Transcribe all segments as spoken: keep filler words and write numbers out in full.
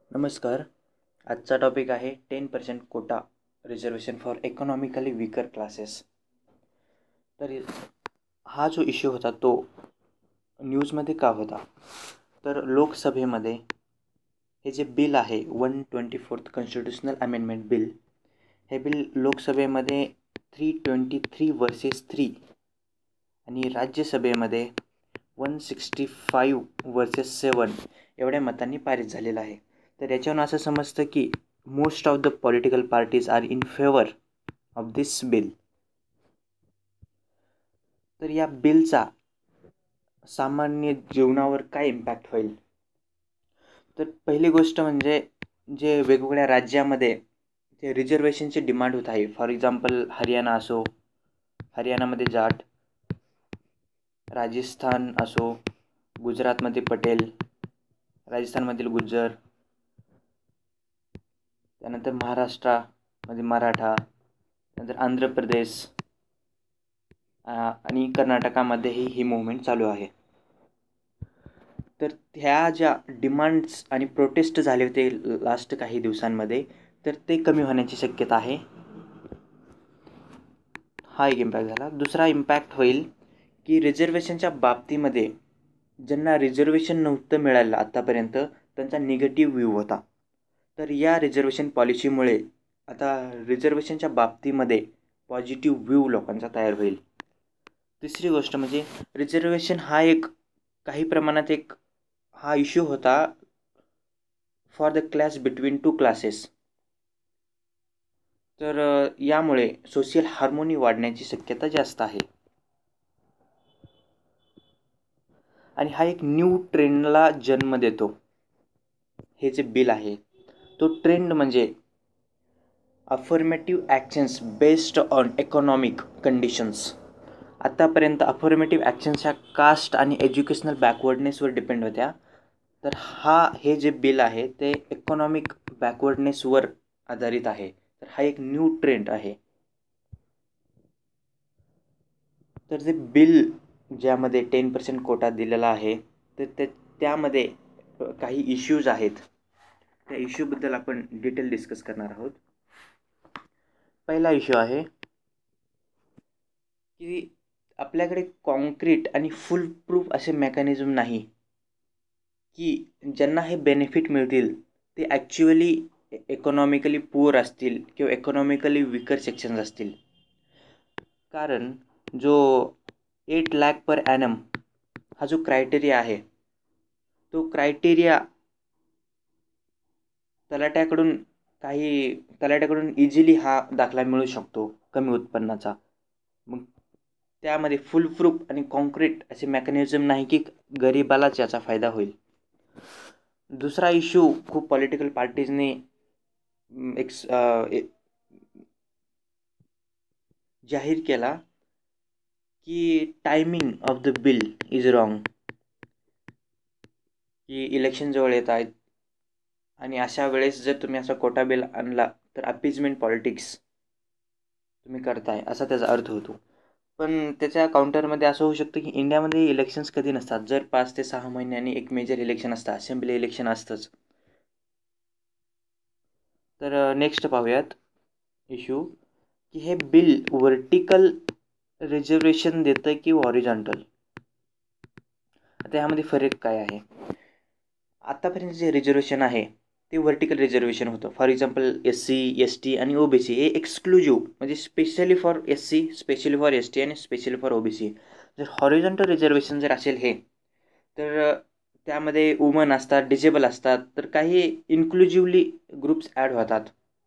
नमस्कार. आजचा टॉपिक आहे ten percent quota reservation for economically weaker classes. तर हा जो इश्यू होता तो न्यूजमध्ये का होता, तर लोकसभेमध्ये हे जे बिल आहे one twenty fourth constitutional amendment bill, हे बिल लोकसभेमध्ये three twenty three versus three आणि राज्यसभेमध्ये one sixty five versus seven एवढ्या मतांनी पारित झालेलं आहे. तर याच्यावरून असं समजतं की most of the political parties are in favour of this bill. तर या बिलचा सामान्य जीवनावर काय इम्पॅक्ट होईल, तर पहिली गोष्ट म्हणजे जे वेगवेगळ्या राज्यामध्ये जे रिझर्वेशनची डिमांड होत आहे, फॉर एक्झाम्पल हरियाणा असो, हरियाणामध्ये जाट, राजस्थान असो, गुजरातमध्ये पटेल, राजस्थानमधील गुज्जर, त्यानंतर महाराष्ट्रामध्ये मराठा, नंतर आंध्र प्रदेश आणि कर्नाटकामध्येही ही मूव्हमेंट चालू आहे. तर ह्या ज्या डिमांड्स आणि प्रोटेस्ट झाले होते लास्ट काही दिवसांमध्ये, तर ते कमी होण्याची शक्यता आहे. हा एक इम्पॅक्ट झाला. दुसरा इम्पॅक्ट होईल की रिझर्वेशनच्या बाबतीमध्ये ज्यांना रिझर्वेशन नव्हतं मिळालं आत्तापर्यंत, त्यांचा निगेटिव्ह व्ह्यू होता. तर या रिझर्वेशन पॉलिसीमुळे आता रिझर्वेशनच्या बाबतीमध्ये पॉझिटिव्ह व्ह्यू लोकांचा तयार होईल. तिसरी गोष्ट म्हणजे रिझर्वेशन हा एक काही प्रमाणात एक हा इश्यू होता for the class between two classes. तर यामुळे सोशल हार्मोनी वाढण्याची शक्यता जास्त आहे आणि हा एक न्यू ट्रेंडला जन्म देतो. हे जे बिल आहे तो ट्रेंड म्हणजे affirmative actions based on economic conditions. आत्तापर्यंत अफर्मेटिव्ह ॲक्शन्स ह्या कास्ट आणि एज्युकेशनल बॅकवर्डनेसवर डिपेंड होत्या. तर हा हे जे बिल आहे ते इकॉनॉमिक बॅकवर्डनेसवर आधारित आहे. तर हा एक न्यू ट्रेंड आहे. तर जे बिल ज्यामध्ये टेन पर्सेंट कोटा दिलेला आहे, तर ते त्यामध्ये काही इश्यूज आहेत. त्या इश्यूबद्दल आपण डिटेल डिस्कस करणार आहोत. पहिला इश्यू आहे की आपल्याकडे कॉन्क्रीट आणि फुल प्रूफ असे मेकॅनिझम नाही की ज्यांना हे बेनिफिट मिळतील ते ॲक्च्युअली इकॉनॉमिकली पुअर असतील किंवा इकॉनॉमिकली विकर सेक्शन्स असतील. कारण जो एट लॅक पर ॲनम हा जो क्रायटेरिया आहे, तो क्रायटेरिया तलाट्याकडून काही तलाट्याकडून इझिली हा दाखला मिळू शकतो कमी उत्पन्नाचा. मग त्यामध्ये फुल प्रूफ आणि कॉन्क्रीट असे मेकॅनिझम नाही की गरिबालाच याचा फायदा होईल. दुसरा इश्यू खूप पॉलिटिकल पार्टीजने एक्स जाहीर केला की timing of the bill is wrong. की इलेक्शन जवळ येत आहेत आणि अशा वेळेस जर तुम्ही असा कोटा बिल आणला तर अपीजमेंट पॉलिटिक्स तुम्ही करताय असा त्याचा अर्थ होतो. पण त्याच्या काउंटरमध्ये असं होऊ शकतं की इंडियामध्ये इलेक्शन्स कधी नसतात. जर पाच ते सहा महिन्यांनी एक मेजर इलेक्शन असतं, असेंब्ली इलेक्शन असतंच. तर नेक्स्ट पाहूयात इश्यू की हे बिल व्हर्टिकल रिझर्वेशन देतं की हॉरिझॉन्टल. आता ह्यामध्ये फरक काय आहे. आत्तापर्यंत जे रिझर्वेशन आहे ते व्हर्टिकल रिझर्वेशन होतं. For example S C, S T आणि ओ बी सी हे एक्सक्लुझिव्ह म्हणजे specially for S C, specially for S T आणि specially for O B C. जर हॉरिझॉन्टल रिझर्वेशन जर असेल हे, तर त्यामध्ये वुमन असतात, डिजेबल असतात, तर काही इन्क्लुझिव्हली ग्रुप्स ॲड होतात.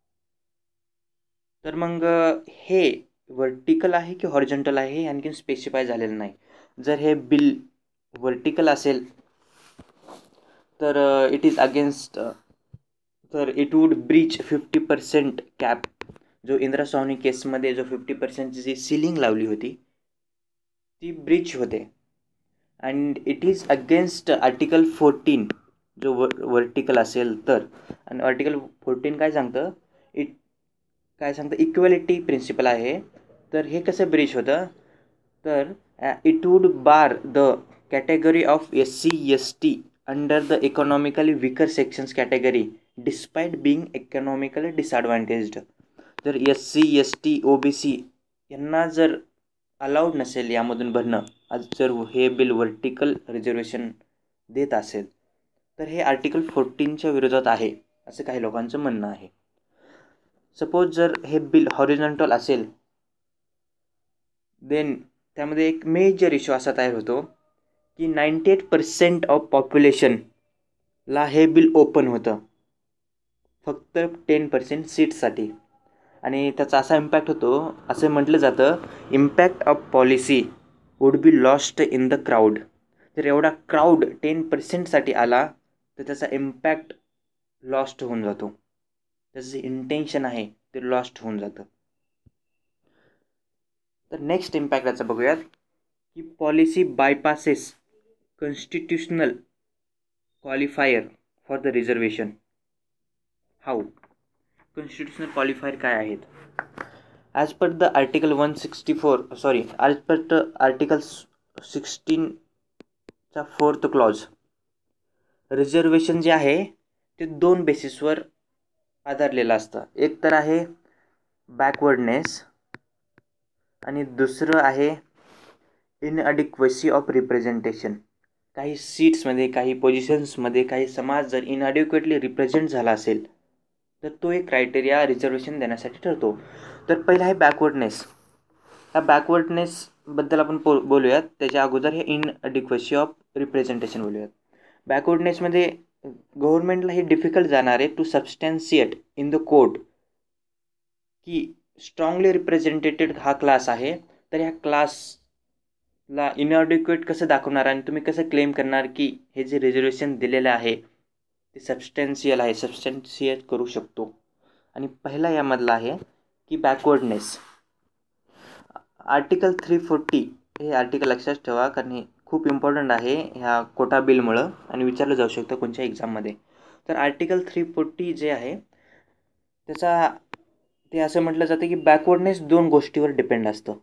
तर मग हे व्हर्टिकल आहे की हॉरिझॉन्टल आहे हे आणखीन स्पेसिफाय झालेलं नाही. जर हे बिल व्हर्टिकल असेल तर इट इज अगेन्स्ट, तर it would breach fifty percent cap. जो इंदिरा स्वामी केसमध्ये जो फिफ्टी पर्सेंटची जी सिलिंग लावली होती ती ब्रीच होते. And it is against article fourteen जो व व्हर्टिकल असेल तर. आणि आर्टिकल फोर्टीन काय सांगतं, इट काय सांगतं इक्वॅलिटी प्रिन्सिपल आहे. तर हे कसं ब्रीच होतं, तर it would bar the category of S C S T under the economically weaker sections category despite being economically disadvantaged. जर S C S T O B C यांना जर अलाउड नसेल यामधून भरणं, आज जर हे बिल व्हर्टिकल रिझर्वेशन देत असेल तर हे आर्टिकल फोर्टीनच्या विरोधात आहे असं काही लोकांचं म्हणणं आहे. सपोज जर हे बिल हॉरिझॉन्टल असेल देन त्यामध्ये एक मेजर इश्यू असा तयार होतो की नाईंटी एट पर्सेंट ऑफ पॉप्युलेशनला हे बिल ओपन होतं फक्त टेन पर्सेंट सीट्ससाठी. आणि त्याचा असा इम्पॅक्ट होतो, असं म्हटलं जातं, impact of policy would be lost in the crowd. जर एवढा क्राऊड टेन पर्सेंटसाठी आला तर त्याचा इम्पॅक्ट लॉस्ट होऊन जातो, त्याचं जे इंटेन्शन आहे ते लॉस्ट होऊन जातं. तर नेक्स्ट इम्पॅक्ट याचा बघूयात की policy bypasses constitutional qualifier for the reservation. How? Constitutional qualifier काय आहेत? As per the article one sixty four sorry as per the article सिक्स्टीनचा फोर्थ क्लॉज, रिझर्वेशन जे आहे ते दोन बेसिसवर आधारलेलं असतं. एक तर आहे बॅकवर्डनेस आणि दुसरं आहे इनॲडिक्वसी ऑफ रिप्रेझेंटेशन. काही सीट्समध्ये, काही पोझिशन्समध्ये काही समाज जर इनॲडिक्वेटली रिप्रेझेंट झाला असेल तर तो एक क्रायटेरिया रिझर्वेशन देण्यासाठी ठरतो. तर पहिला आहे बॅकवर्डनेस. ह्या बॅकवर्डनेसबद्दल आपण पो बोलूयात त्याच्या अगोदर हे इनॲडिक्वसी ऑफ रिप्रेझेंटेशन बोलूयात. बॅकवर्डनेसमध्ये गव्हर्नमेंटला हे डिफिकल्ट जाणार आहे to substantiate in the court की स्ट्रॉंगली रिप्रेझेंटेटेड हा क्लास आहे, तर ह्या क्लासला इनॲडिक्वेट कसं दाखवणार आणि तुम्ही कसं क्लेम करणार की हे जे रिझर्वेशन दिलेलं आहे ते सबस्टॅन्शियल आहे, सबस्टॅन्शिएट करू शकतो. आणि पहिला यामधला आहे की बॅकवर्डनेस. आर्टिकल थ्री फोर्टी हे आर्टिकल लक्षात ठेवा कारण हे खूप इम्पॉर्टंट आहे ह्या कोटा बिलमुळं आणि विचारलं जाऊ शकतं कोणत्या एक्झाममध्ये. तर आर्टिकल थ्री फोर्टी जे आहे त्याचा ते असं म्हटलं जातं की बॅकवर्डनेस दोन गोष्टीवर डिपेंड असतं.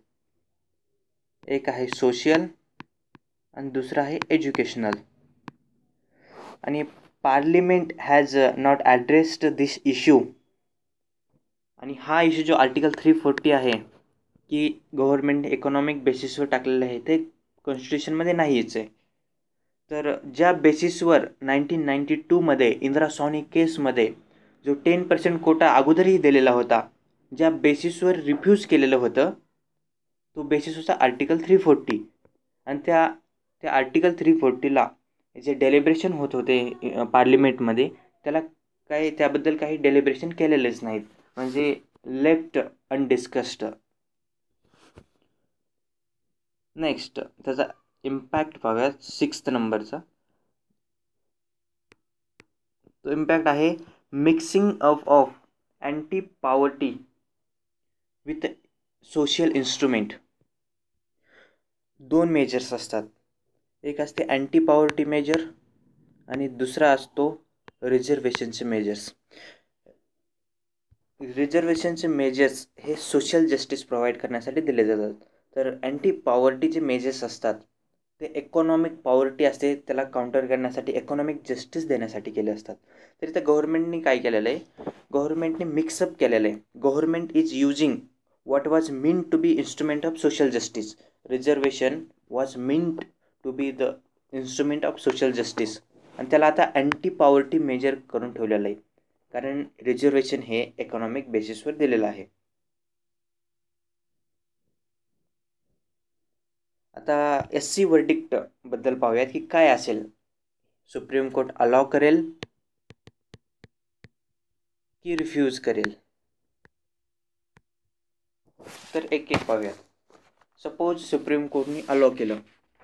एक आहे सोशियल आणि दुसरं आहे एज्युकेशनल. आणि parliament has not addressed this issue. आणि हा इश्यू जो आर्टिकल थ्री फोर्टी आहे की गव्हर्नमेंट इकॉनॉमिक बेसिसवर टाकलेलं आहे ते कॉन्स्टिट्यूशनमध्ये नाहीच आहे. तर ज्या बेसिसवर नाईन्टीन नाईन्टी टूमध्ये इंदिरा सॉनी केसमध्ये जो टेन पर्सेंट कोटा अगोदरही दिलेला होता, ज्या बेसिसवर रिफ्यूज केलेलं होतं तो बेसिस होता आर्टिकल थ्री फोर्टी. आणि त्या त्या आर्टिकल थ्री फोर्टीला जे डेलिब्रेशन होत होते पार्लिमेंटमध्ये त्याला काही त्याबद्दल काही डेलिब्रेशन केलेलेच नाहीत, म्हणजे लेफ्ट अनडिस्कस्ड. नेक्स्ट त्याचा इम्पॅक्ट पाहूयात सिक्स्थ नंबरचा. तो इम्पॅक्ट आहे mixing of of anti poverty with social instrument. दोन मेजर्स असतात, एक असते अँटी पॉवर्टी मेजर आणि दुसरा असतो रिझर्वेशनचे मेजर्स. रिझर्वेशनचे मेजर्स हे सोशल जस्टिस प्रोव्हाइड करण्यासाठी दिले जातात. तर अँटी पॉवर्टी जे मेजर्स असतात ते इकॉनॉमिक पॉवर्टी असते त्याला काउंटर करण्यासाठी, इकॉनॉमिक जस्टिस देण्यासाठी केले असतात. तर इथं गव्हर्नमेंटने काय केलेलं आहे, गव्हर्नमेंटने मिक्सअप केलेलं आहे. Government is using what was meant to be instrument of social justice. Reservation was meant to be the instrument of social justice. आणि त्याला आता अँटी पॉवर्टी मेजर करून ठेवलेलं आहे कारण रिझर्वेशन हे इकॉनॉमिक बेसिसवर दिलेलं आहे. आता एस सी वर्डिक्ट बद्दल पाहूयात की काय असेल. सुप्रीम कोर्ट अलाव करेल की रिफ्यूज करेल. तर एक एक पाहूयात. सपोज सुप्रीम कोर्टने अलाव केलं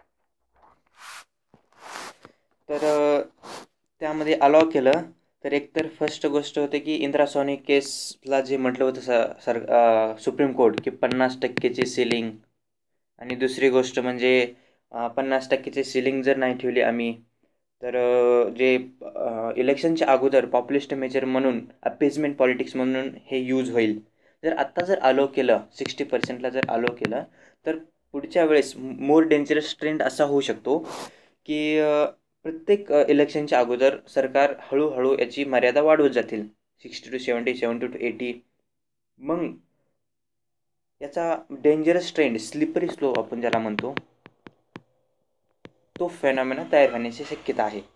तर त्यामध्ये अलाव केलं तर एकतर फर्स्ट गोष्ट होते की इंदिरा सॉनी केसला जे म्हटलं होतं स सर सुप्रीम कोर्ट की पन्नास टक्केची सिलिंग, आणि दुसरी गोष्ट म्हणजे पन्नास टक्केची सिलिंग जर नाही ठेवली आम्ही तर जे इलेक्शनच्या अगोदर पॉप्युलिस्ट मेजर म्हणून अपेजमेंट पॉलिटिक्स म्हणून हे यूज होईल. जर आत्ता जर अलाव केलं सिक्स्टी पर्सेंटला जर अलाव केलं तर पुढच्या वेळेस मोर डेंजरस ट्रेंड असा होऊ शकतो की प्रत्येक इलेक्शनच्या अगोदर सरकार हळूहळू याची मर्यादा वाढवत जातील, sixty to seventy seventy to eighty. मग याचा डेंजरस ट्रेंड, स्लिपरी स्लो आपण ज्याला म्हणतो, तो फेनॉमेना तयार होण्याची शक्यता आहे.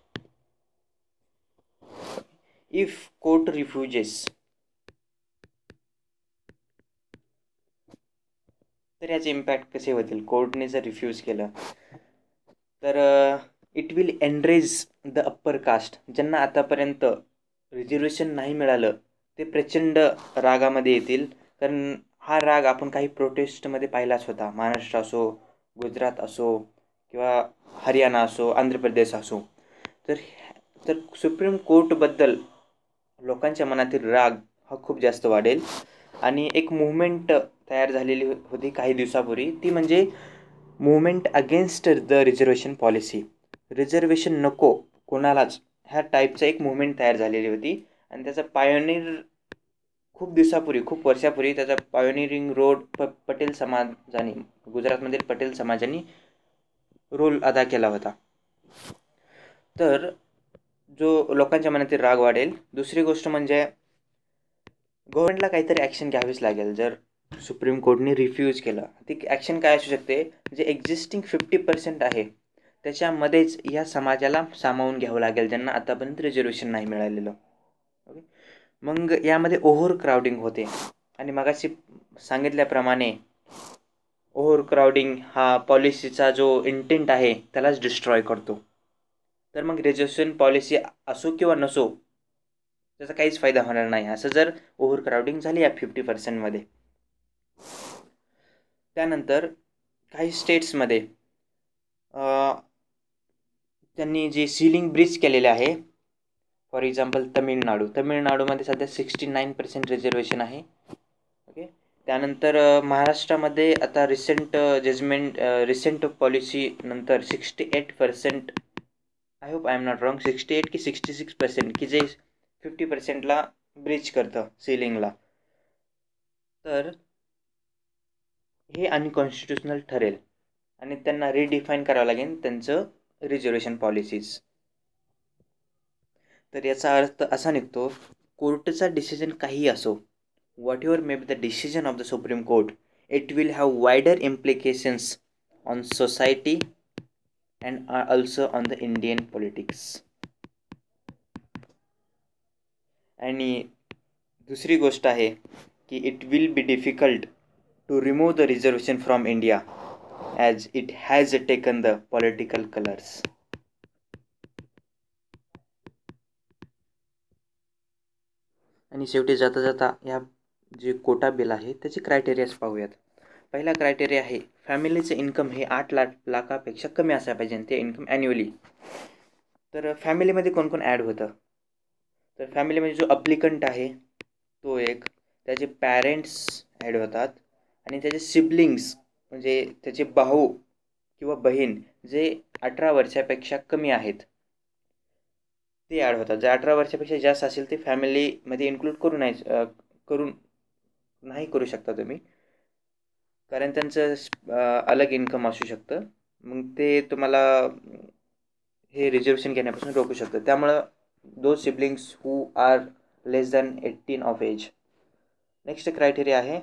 इफ कोर्ट रिफ्युजेस, तर याचे इम्पॅक्ट कसे होतील? कोर्टने जर रिफ्यूज केलं तर it will enrage the upper caste. ज्यांना आतापर्यंत रिझर्वेशन नाही मिळालं ते प्रचंड रागामध्ये येतील, कारण हा राग आपण काही प्रोटेस्टमध्ये पाहिलाच होता. महाराष्ट्र असो, गुजरात असो, किंवा हरियाणा असो, आंध्र प्रदेश असो. तर तर सुप्रीम कोर्टबद्दल लोकांच्या मनातील राग हा खूप जास्त वाढेल. आणि एक मूव्हमेंट तयार झालेली होती काही दिवसापूर्वी, ती म्हणजे movement against the reservation policy. Reservation नको कोणालाच, ह्या टाईपचं एक मूव्हमेंट तयार झालेली होती. आणि त्याचा पायोनियर खूप दिवसापूर्वी, खूप वर्षापूर्वी त्याचा पायोनियरिंग रोल प पटेल समाजाने, गुजरातमधील पटेल समाजाने रोल अदा केला होता. तर जो लोकांच्या मनातील राग वाढेल. दुसरी गोष्ट म्हणजे गव्हर्नमेंटला काहीतरी ॲक्शन घ्यावीच लागेल. जर सुप्रीम कोर्टने रिफ्यूज केलं, ती ॲक्शन काय असू शकते? जे एक्झिस्टिंग फिफ्टी पर्सेंट आहे त्याच्यामध्येच या समाजाला सामावून घ्यावं लागेल, ज्यांना आतापर्यंत रिझर्वेशन नाही मिळालेलं. ओके, मग यामध्ये ओव्हर क्राउडिंग होते. आणि मगाशी सांगितल्याप्रमाणे ओव्हर क्राउडिंग हा पॉलिसीचा जो इंटेंट आहे त्यालाच डिस्ट्रॉय करतो. तर मग रिझर्वेशन पॉलिसी असो किंवा नसो, त्याचा काहीच फायदा होणार नाही, असं जर ओव्हर क्राउडिंग झाली या फिफ्टी पर्सेंटमध्ये. त्यानंतर काही स्टेट्समध्ये त्यांनी जे सिलिंग ब्रिज केलेले आहे, फॉर एक्झाम्पल तमिळनाडू तमिळनाडूमध्ये सध्या सिक्स्टी नाईन पर्सेंट रिझर्वेशन आहे. ओके, त्यानंतर महाराष्ट्रामध्ये आता रिसेंट जजमेंट रिसेंट पॉलिसीनंतर sixty eight percent, I hope I am not wrong, sixty eight की सिक्स्टी सिक्स पर्सेंट की जे फिफ्टी पर्सेंटला ब्रिज करतं सिलिंगला. तर हे अनकॉन्स्टिट्युशनल ठरेल आणि त्यांना रिडिफाईन करावं लागेल त्यांचं रिझर्वेशन पॉलिसीज. तर याचा अर्थ असा निघतो, कोर्टचा डिसिजन काही असो, whatever may be the decision of the supreme court, it will have wider implications on society and also on the Indian politics. आणि दुसरी गोष्ट आहे की it will be difficult to remove the reservation from India as it has taken the political colours. आणि शेवटी जाता जाता ह्या जे कोटा बिल आहे त्याचे क्रायटेरियाज पाहूयात. पहिला क्रायटेरिया आहे फॅमिलीचं इन्कम हे आठ लाख लाखापेक्षा कमी असायला पाहिजे, ते इन्कम ॲन्युअली. तर फॅमिलीमध्ये कोण कोण ॲड होतं? तर फॅमिलीमध्ये जो अप्लिकंट आहे तो एक, त्याचे पॅरेंट्स ॲड होतात, आणि त्याचे सिबलिंग्स म्हणजे त्याचे भाऊ किंवा बहीण जे अठरा वर्षापेक्षा कमी आहेत ते ॲड होतात. जर अठरा वर्षापेक्षा जास्त असेल ते फॅमिलीमध्ये इन्क्लूड करू नाही करून नाही करू शकता तुम्ही, कारण त्यांचं अलग इन्कम असू शकतं. मग ते तुम्हाला हे रिझर्वेशन घेण्यापासून रोखू शकतं. त्यामुळं दो siblings who are less than eighteen of age. Next criteria आहे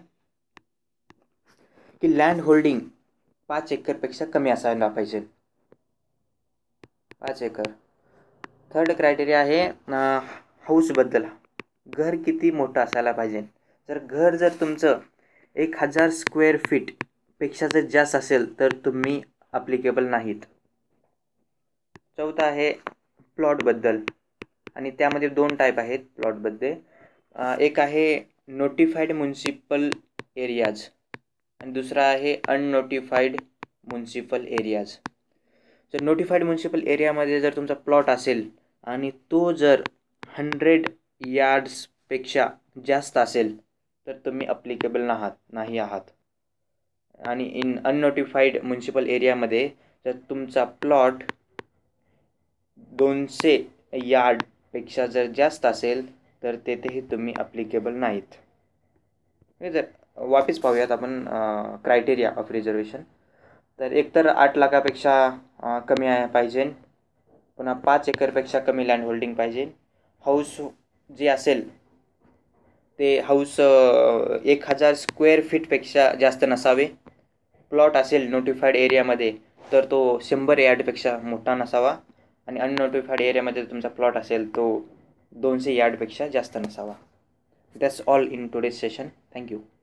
की लँड होल्डिंग पाच एकरपेक्षा कमी असायला पाहिजे, पाच एकर. थर्ड क्रायटेरिया आहे हाऊसबद्दल, घर किती मोठं असायला पाहिजे. जर घर जर तुमचं एक हजार स्क्वेअर फीटपेक्षा जर जास्त असेल तर तुम्ही ॲप्लिकेबल नाहीत. चौथा आहे प्लॉटबद्दल, आणि त्यामध्ये दोन टाईप आहेत प्लॉटमध्ये. एक आहे नोटिफाईड म्युन्सिपल एरियाज आणि दुसरा आहे अननोटिफाईड म्युन्सिपल एरियाज. जर नोटिफाईड म्युन्सिपल एरियामध्ये जर तुमचा प्लॉट असेल आणि तो जर हंड्रेड यार्ड्सपेक्षा जास्त असेल तर तुम्ही अप्लिकेबल नाहात नाही आहात. आणि इन अननोटिफाईड म्युन्सिपल एरियामध्ये जर तुमचा प्लॉट दोनशे यार्डपेक्षा जर जास्त असेल तर तेथेही तुम्ही अप्लिकेबल नाहीत. जर वापस पाहूयात आपण क्रायटेरिया ऑफ रिझर्वेशन. तर एकतर आठ लाखापेक्षा कमी आहे पाहिजे, पुन्हा पाच एकरपेक्षा कमी लँड होल्डिंग पाहिजे. हाऊस जे असेल ते हाऊस एक हजार स्क्वेअर फीटपेक्षा जास्त नसावे. प्लॉट असेल नोटिफाईड एरियामध्ये तर तो शंभर यार्डपेक्षा मोठा नसावा आणि अननोटिफाईड एरियामध्ये तुमचा प्लॉट असेल तो दोनशे यार्डपेक्षा जास्त नसावा. That's all in today's session. Thank you.